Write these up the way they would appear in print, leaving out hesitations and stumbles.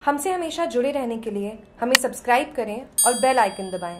हमसे हमेशा जुड़े रहने के लिए हमें सब्सक्राइब करें और बेल आइकन दबाएं।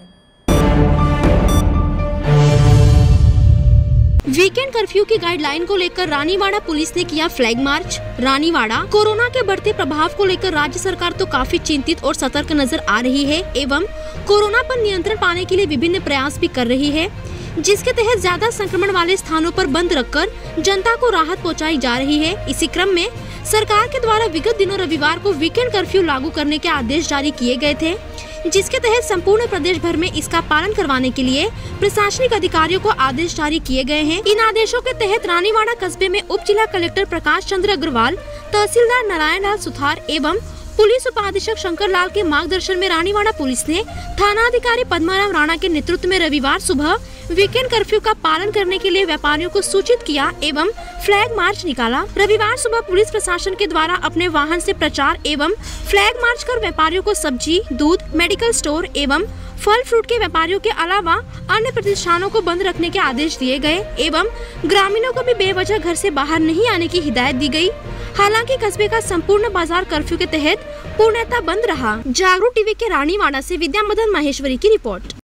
वीकेंड कर्फ्यू की गाइडलाइन को लेकर रानीवाड़ा पुलिस ने किया फ्लैग मार्च। रानीवाड़ा कोरोना के बढ़ते प्रभाव को लेकर राज्य सरकार तो काफी चिंतित और सतर्क नजर आ रही है एवं कोरोना पर नियंत्रण पाने के लिए विभिन्न प्रयास भी कर रही है, जिसके तहत ज्यादा संक्रमण वाले स्थानों पर बंद रखकर जनता को राहत पहुंचाई जा रही है। इसी क्रम में सरकार के द्वारा विगत दिनों रविवार को वीकेंड कर्फ्यू लागू करने के आदेश जारी किए गए थे, जिसके तहत संपूर्ण प्रदेश भर में इसका पालन करवाने के लिए प्रशासनिक अधिकारियों को आदेश जारी किए गए हैं। इन आदेशों के तहत रानीवाड़ा कस्बे में उप जिला कलेक्टर प्रकाश चंद्र अग्रवाल, तहसीलदार नारायण लाल सुथार एवं पुलिस उपाधीक्षक शंकर लाल के मार्गदर्शन में रानीवाड़ा पुलिस ने थाना अधिकारी पद्माराम राणा के नेतृत्व में रविवार सुबह वीकेंड कर्फ्यू का पालन करने के लिए व्यापारियों को सूचित किया एवं फ्लैग मार्च निकाला। रविवार सुबह पुलिस प्रशासन के द्वारा अपने वाहन से प्रचार एवं फ्लैग मार्च कर व्यापारियों को सब्जी, दूध, मेडिकल स्टोर एवं फल फ्रूट के व्यापारियों के अलावा अन्य प्रतिष्ठानों को बंद रखने के आदेश दिए गए एवं ग्रामीणों को भी बेवजह घर से बाहर नहीं आने की हिदायत दी गई। हालांकि कस्बे का संपूर्ण बाजार कर्फ्यू के तहत पूर्णतः बंद रहा। जागरूक टीवी के रानीवाड़ा से विद्या मदन माहेश्वरी की रिपोर्ट।